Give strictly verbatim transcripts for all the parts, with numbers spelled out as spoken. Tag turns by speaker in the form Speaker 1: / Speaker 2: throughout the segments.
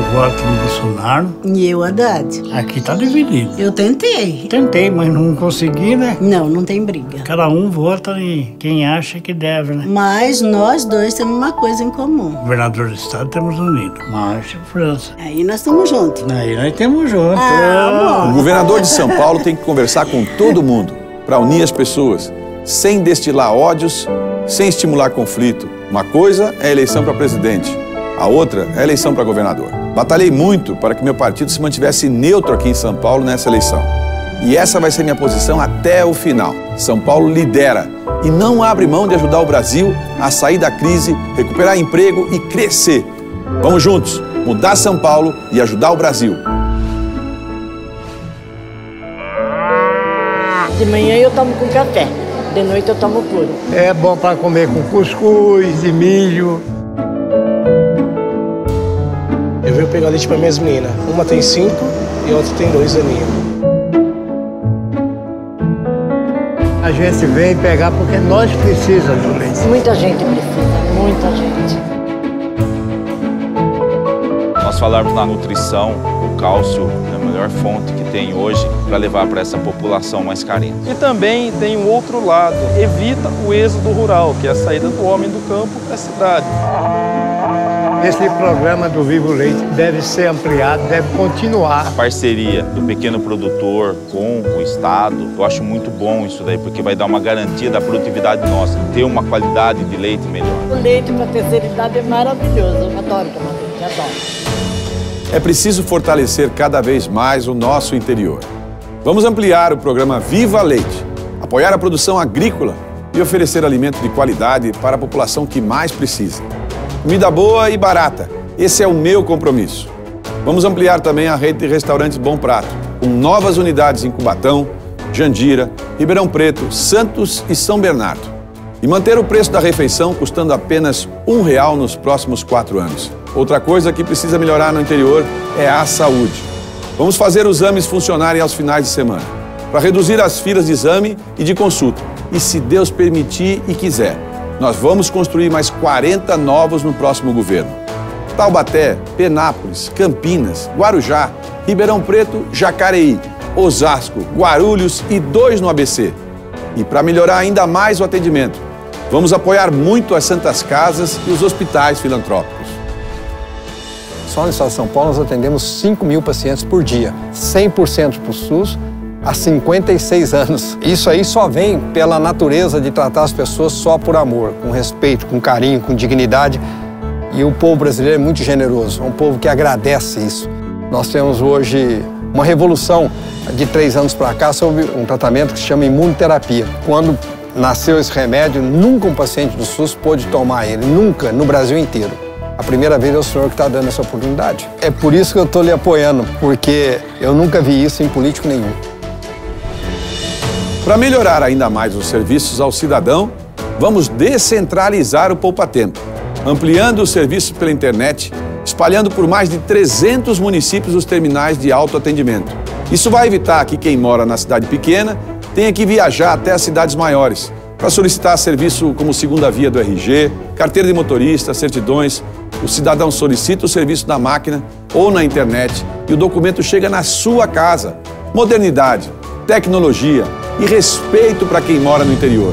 Speaker 1: voto no Bolsonaro.
Speaker 2: E eu, Haddad.
Speaker 1: Aqui tá dividido.
Speaker 2: Eu tentei.
Speaker 1: Tentei, mas não consegui, né?
Speaker 2: Não, não tem briga.
Speaker 1: Cada um vota em quem acha que deve, né?
Speaker 2: Mas nós dois temos uma coisa em comum.
Speaker 1: Governador do estado temos unido. Márcio França.
Speaker 2: Aí nós estamos juntos.
Speaker 1: Aí nós temos juntos.
Speaker 2: Ah,
Speaker 3: o governador de São Paulo tem que conversar com todo mundo para unir as pessoas, sem destilar ódios, sem estimular conflito. Uma coisa é a eleição para presidente, a outra é a eleição para governador. Batalhei muito para que meu partido se mantivesse neutro aqui em São Paulo nessa eleição. E essa vai ser minha posição até o final. São Paulo lidera e não abre mão de ajudar o Brasil a sair da crise, recuperar emprego e crescer. Vamos juntos, mudar São Paulo e ajudar o Brasil.
Speaker 4: De manhã eu tomo com café, de noite eu tomo puro.
Speaker 5: É bom para comer com cuscuz e milho.
Speaker 6: Eu venho pegar leite para minhas meninas. Uma tem cinco e a outra tem dois aninhos.
Speaker 5: A gente vem pegar porque nós precisamos do leite.
Speaker 4: Muita gente precisa, muita gente.
Speaker 7: Nós falarmos na nutrição, o cálcio é a melhor fonte que tem hoje para levar para essa população mais carente.
Speaker 8: E também tem o outro lado, evita o êxodo rural, que é a saída do homem do campo para a cidade.
Speaker 5: Esse programa do Vivo Leite deve ser ampliado, deve continuar.
Speaker 7: A parceria do pequeno produtor com o Estado, eu acho muito bom isso daí, porque vai dar uma garantia da produtividade nossa, ter uma qualidade de leite melhor.
Speaker 4: O leite para a terceira idade é maravilhoso, eu adoro tomar leite, adoro.
Speaker 3: É preciso fortalecer cada vez mais o nosso interior. Vamos ampliar o programa Viva Leite, apoiar a produção agrícola e oferecer alimento de qualidade para a população que mais precisa. Comida boa e barata, esse é o meu compromisso. Vamos ampliar também a rede de restaurantes Bom Prato, com novas unidades em Cubatão, Jandira, Ribeirão Preto, Santos e São Bernardo. E manter o preço da refeição custando apenas um real nos próximos quatro anos. Outra coisa que precisa melhorar no interior é a saúde. Vamos fazer os exames funcionarem aos finais de semana, para reduzir as filas de exame e de consulta. E se Deus permitir e quiser, nós vamos construir mais quarenta novos no próximo governo. Taubaté, Penápolis, Campinas, Guarujá, Ribeirão Preto, Jacareí, Osasco, Guarulhos e dois no A B C. E para melhorar ainda mais o atendimento, vamos apoiar muito as santas casas e os hospitais filantrópicos.
Speaker 9: Só no estado de São Paulo nós atendemos cinco mil pacientes por dia, cem por cento para o SUS, há cinquenta e seis anos. Isso aí só vem pela natureza de tratar as pessoas só por amor, com respeito, com carinho, com dignidade. E o povo brasileiro é muito generoso, é um povo que agradece isso. Nós temos hoje uma revolução de três anos para cá sobre um tratamento que se chama imunoterapia. Quando nasceu esse remédio, nunca um paciente do SUS pôde tomar ele, nunca, no Brasil inteiro. A primeira vez é o senhor que está dando essa oportunidade. É por isso que eu estou lhe apoiando, porque eu nunca vi isso em político nenhum.
Speaker 3: Para melhorar ainda mais os serviços ao cidadão, vamos descentralizar o poupa-tempo, ampliando os serviços pela internet, espalhando por mais de trezentos municípios os terminais de autoatendimento. Isso vai evitar que quem mora na cidade pequena tenha que viajar até as cidades maiores para solicitar serviço como segunda via do R G, carteira de motorista, certidões. O cidadão solicita o serviço na máquina ou na internet e o documento chega na sua casa. Modernidade, tecnologia e respeito para quem mora no interior.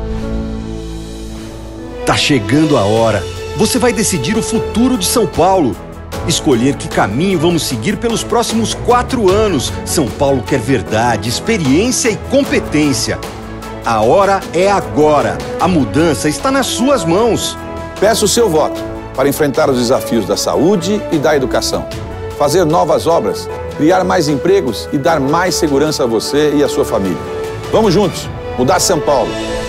Speaker 10: Tá chegando a hora. Você vai decidir o futuro de São Paulo. Escolher que caminho vamos seguir pelos próximos quatro anos. São Paulo quer verdade, experiência e competência. A hora é agora. A mudança está nas suas mãos.
Speaker 3: Peço o seu voto para enfrentar os desafios da saúde e da educação. Fazer novas obras, criar mais empregos e dar mais segurança a você e a sua família. Vamos juntos, mudar São Paulo.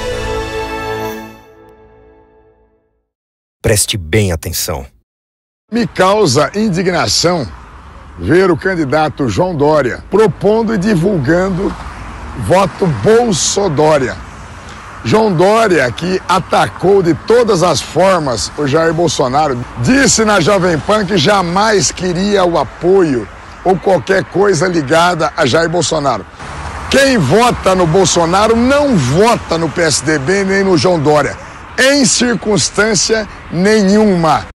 Speaker 10: Preste bem atenção.
Speaker 11: Me causa indignação ver o candidato João Dória propondo e divulgando voto Bolsodória. João Dória, que atacou de todas as formas o Jair Bolsonaro, disse na Jovem Pan que jamais queria o apoio ou qualquer coisa ligada a Jair Bolsonaro. Quem vota no Bolsonaro não vota no P S D B nem no João Dória, em circunstância nenhuma.